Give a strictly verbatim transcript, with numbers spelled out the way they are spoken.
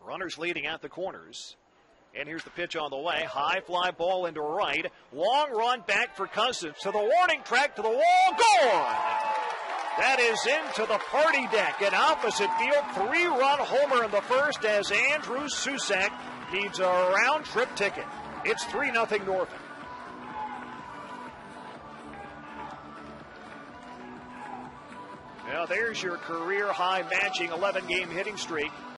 Runners leading at the corners. And here's the pitch on the way. High fly ball into right. Long run back for Cousins. To the warning track, to the wall. Gone! That is into the party deck at opposite field. Three-run homer in the first as Andrew Susac needs a round-trip ticket. It's three nothing Norfolk. Now there's your career-high matching eleven-game hitting streak.